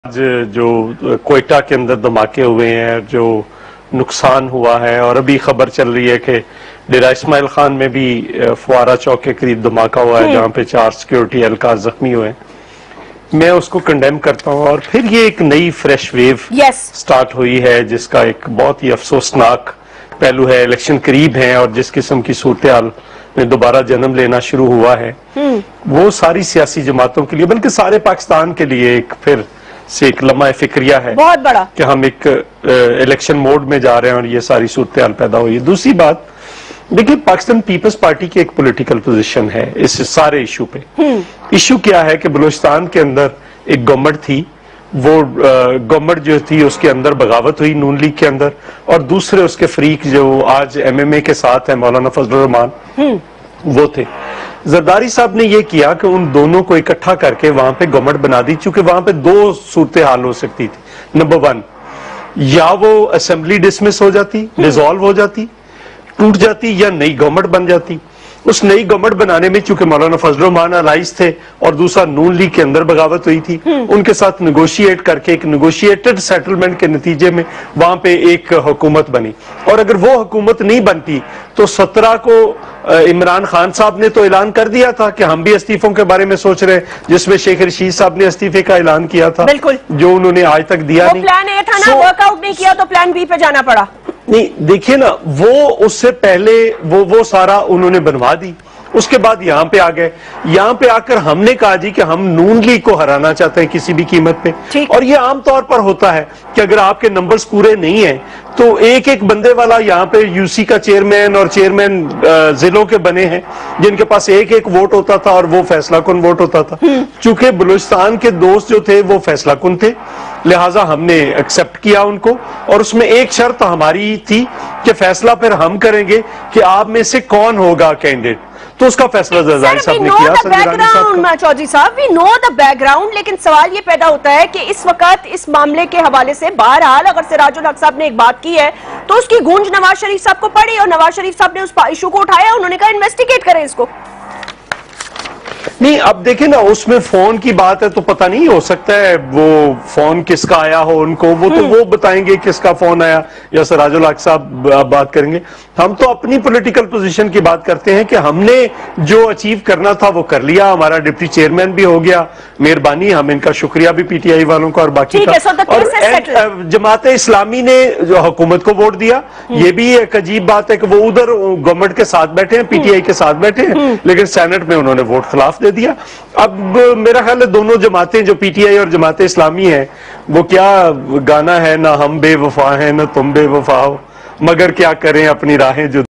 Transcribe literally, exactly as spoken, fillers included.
आज जो कोयटा के अंदर धमाके हुए हैं, जो नुकसान हुआ है, और अभी खबर चल रही है कि डेरा इस्माइल खान में भी फुआरा चौक के करीब धमाका हुआ है जहां पे चार सिक्योरिटी एहलकार जख्मी हुए हैं। मैं उसको कंडेम करता हूं। और फिर ये एक नई फ्रेश वेव yes. स्टार्ट हुई है जिसका एक बहुत ही अफसोसनाक पहलू है। इलेक्शन करीब हैं और जिस किस्म की सूरत हाल में दोबारा जन्म लेना शुरू हुआ है वो सारी सियासी जमातों के लिए, बल्कि सारे पाकिस्तान के लिए एक फिर से एक लम्हा फिक्रिया है बहुत बड़ा कि हम एक इलेक्शन मोड में जा रहे हैं और ये सारी सूरत हाल पैदा हुई है। दूसरी बात, देखिए पाकिस्तान पीपल्स पार्टी की एक पॉलिटिकल पोजीशन है इस सारे इशू पे। इशू क्या है कि बलूचिस्तान के अंदर एक गवर्नमेंट थी, वो गवर्नमेंट जो थी उसके अंदर बगावत हुई नून लीग के अंदर, और दूसरे उसके फरीक जो आज एमएमए के साथ है मौलाना फजलुर रहमान वो थे। जरदारी साहब ने ये किया कि उन दोनों को इकट्ठा करके वहां पे गवर्नमेंट बना दी, चूंकि वहां पे दो सूरत हाल हो सकती थी। नंबर वन, या वो असेंबली डिसमिस हो जाती, डिसॉल्व हो जाती, टूट जाती, या नई गवर्नमेंट बन जाती। उस नई गवर्नमेंट बनाने में चूंकि मौलाना फजलुर रहमान अलाइज थे और दूसरा नून लीग के अंदर बगावत हुई थी, उनके साथ नेगोशिएट करके एक नेगोशिएटेड सेटलमेंट के नतीजे में वहां पे एक हुकूमत बनी। और अगर वो हुकूमत नहीं बनती तो सत्रह को इमरान खान साहब ने तो ऐलान कर दिया था कि हम भी इस्तीफों के बारे में सोच रहे हैं, जिसमें शेख रशीद साहब ने इस्तीफे का ऐलान किया था, जो उन्होंने आज तक दिया नहीं। प्लान ए था ना, वर्कआउट नहीं किया तो प्लान बी पे जाना पड़ा। नहीं, देखिए ना, वो उससे पहले वो वो सारा उन्होंने बनवा दी, उसके बाद यहां पे आ गए। यहां पे आकर हमने कहा जी कि हम नून लीग को हराना चाहते हैं किसी भी कीमत पे। और ये आमतौर पर होता है कि अगर आपके नंबर्स पूरे नहीं हैं तो एक एक बंदे वाला यहाँ पे यूसी का चेयरमैन और चेयरमैन जिलों के बने हैं जिनके पास एक एक वोट होता था और वो फैसला कुन वोट होता था। चूंकि बलूचिस्तान के दोस्त जो थे वो फैसला कुन थे, लिहाजा हमने एक्सेप्ट किया उनको, और उसमें एक शर्त हमारी थी कि फैसला फिर हम करेंगे कि आप में से कौन होगा कैंडिडेट। तो उसका फैसला जरदारी साहब ने किया। चौधरी साहब, वी नो द बैकग्राउंड, लेकिन सवाल ये पैदा होता है कि इस वक्त इस मामले के हवाले से बहरहाल अगर सिराजुल हक साहब ने एक बात की है तो उसकी गूंज नवाज शरीफ साहब को पड़ी, और नवाज शरीफ साहब ने उस इशू को उठाया, उन्होंने कहा इन्वेस्टिगेट करें इसको। नहीं, अब देखें ना, उसमें फोन की बात है तो पता नहीं, हो सकता है वो फोन किसका आया हो उनको, वो तो वो बताएंगे किसका फोन आया, या सिराजुल हक साहब बात करेंगे। हम तो अपनी पॉलिटिकल पोजीशन की बात करते हैं कि हमने जो अचीव करना था वो कर लिया, हमारा डिप्टी चेयरमैन भी हो गया, मेहरबानी, हम इनका शुक्रिया भी पीटीआई वालों का और बाकी का। और जमात इस्लामी ने जो हुकूमत को वोट दिया, ये भी एक अजीब बात है कि वो उधर गवर्नमेंट के साथ बैठे हैं, पीटीआई के साथ बैठे हैं, लेकिन सेनेट में उन्होंने वोट खिलाफ दे दिया। अब मेरा ख्याल है दोनों जमातें जो पीटीआई और जमात इस्लामी है, वो क्या गाना है, ना हम बेवफा हैं ना तुम बेवफा हो, मगर क्या करें अपनी राहें जो